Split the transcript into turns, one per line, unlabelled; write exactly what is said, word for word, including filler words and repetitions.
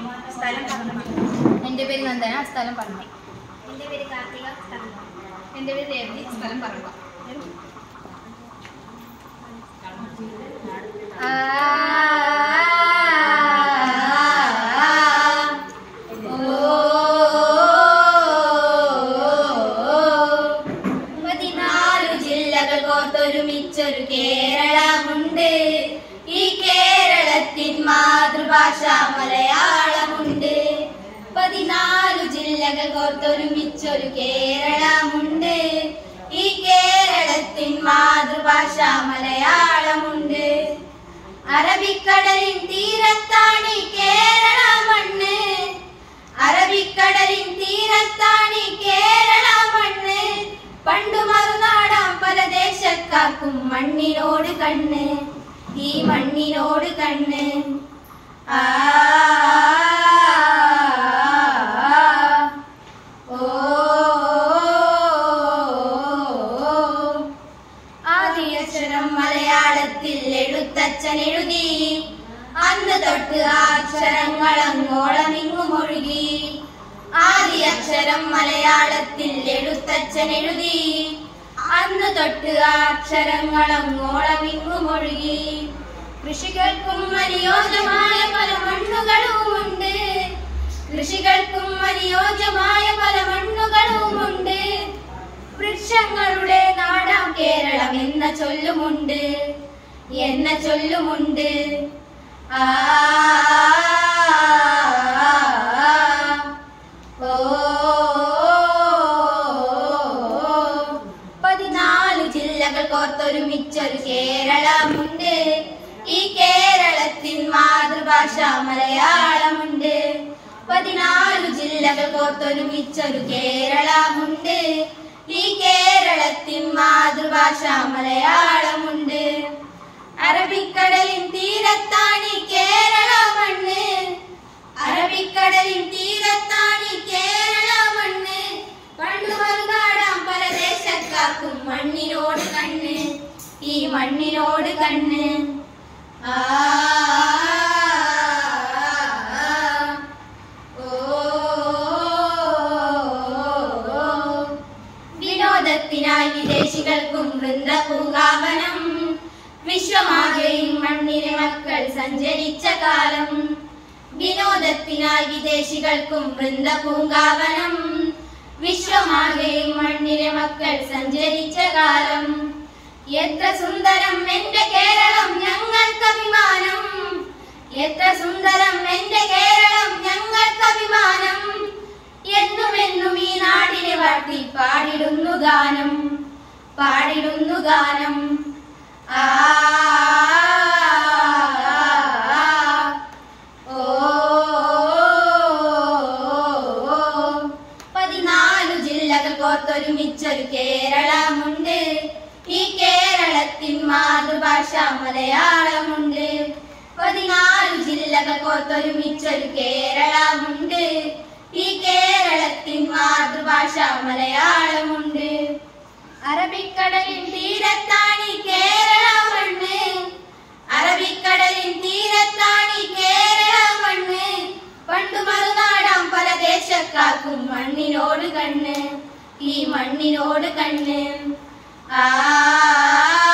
സ്ഥലം പറഞ്ഞു.
എൻ്റെ പേര് നന്ദന, സ്ഥലം പറഞ്ഞു.
എൻ്റെ പേര് കാർത്തിക, സ്ഥലം പറഞ്ഞു.
എൻ്റെ പേര് രേവതി, സ്ഥലം പറഞ്ഞു.
പതിനാല് ജില്ലകൾ കോർത്തൊരുമിച്ചൊരു കേരളമുണ്ട്. ഈ കേരളത്തിൻ മാതൃഭാഷ മലയാളമുണ്ട്. പതിനാല് ജില്ലകൾ കോർത്തൊരുമിച്ചൊരു കേരളമുണ്ട്. ഈ കേരളത്തിൻ മാതൃഭാഷ മലയാളമുണ്ട്. അറബിക്കടലിൻ തീരത്താണ് കേരള മണ്ണ്. അറബിക്കടലിൻ തീരത്താണ് കേരള മണ്ണ്. പണ്ടു മറുനാടാം പല ദേശക്കാർക്കും മണ്ണിനോട് കണ്ണ്. ഈ മണ്ണിനോട് കണ്ണ്. ആ ആദ്യക്ഷരം മലയാളത്തിൽ എഴുത്തച്ഛൻ എഴുതി. അന്ന് തൊട്ട് അക്ഷരങ്ങളങ്ങോളമിങ്ങും ഒഴുകി. ആദ്യക്ഷരം മലയാളത്തിൽ എഴുത്തച്ഛൻ എഴുതി. അന്ന് തൊട്ട് അക്ഷരങ്ങളങ്ങോളമിങ്ങും ഒഴുകി. കൃഷികൾക്കും അനുയോജ്യമായ പല മണ്ണുകളുമുണ്ട്. കൃഷികൾക്കും അനുയോജ്യമായ പല മണ്ണുകളുമുണ്ട്. വൃക്ഷങ്ങളുടെ നാടാം കേരളം എന്ന ചൊല്ലുമുണ്ട്. എന്ന ചൊല്ലുമുണ്ട്. ആ ഓ പതിനാല് ജില്ലകൾ കോർത്തൊരുമിച്ചൊരു കേരളമുണ്ട്. ഈ കേരളത്തിൻ മാതൃഭാഷ മലയാളമുണ്ട്. പതിനാല് ജില്ലകൾ കോർത്തൊരുമിച്ചൊരു കേരളമുണ്ട്. ഈ കേരളത്തിൻ മാതൃഭാഷ മലയാളമുണ്ട്. അറബിക്കടലിൻ തീരത്താണ് കേരള മണ്ണ്. അറബിക്കടലിൻ തീരത്താണ് കേരള മണ്ണ്. പണ്ടു മറുനാടാം പല ദേശക്കാർക്കും മണ്ണിനോട് കണ്ണ്. ഈ മണ്ണിനോട് കണ്ണ്. ആ വിനോദത്തിനായി വിദേശികൾക്കും വൃന്ദപൂങ്കാവനം. വിശ്വമാകെയും മണ്ണിലെ മക്കൾ സഞ്ചരിച്ച കാലം. വിനോദത്തിനായി വിദേശികൾക്കും വൃന്ദപൂങ്കാവനം. വിശ്വമാകെയും മണ്ണിലെ മക്കൾ സഞ്ചരിച്ച കാലം. എത്ര സുന്ദരം എന്റെ കേരളം ഞങ്ങൾക്കഭിമാനം. എത്ര സുന്ദരം എന്റെ കേരളം ഞങ്ങൾക്കഭിമാനം. എന്നും എന്നും ഈ നാടിനെ വാഴ്ത്തി പാടിടുന്നു ഗാനം. പാടിടുന്നു ഗാനം. ആ ഓ പതിനാല് ജില്ലകൾ കോർത്തൊരുമിച്ചൊരു കേരളമുണ്ട്. ഈ കേരളത്തിൻ മാതൃഭാഷ മലയാളമുണ്ട്. പതിനാല് ജില്ലകൾ കോർത്തൊരുമിച്ചൊരു കേരളമുണ്ട്. ഈ കേരളത്തിൻ മാതൃഭാഷ മലയാളമുണ്ട്. അറബിക്കടലിൻ തീരത്താണ് കേരള മണ്ണ്. അറബിക്കടലിൻ തീരത്താണ് കേരള മണ്ണ്. പണ്ടു മറുനാടാം പല ദേശക്കാർക്കും മണ്ണിനോട് കണ്ണ്. ഈ മണ്ണിനോട് കണ്ണ്. ആ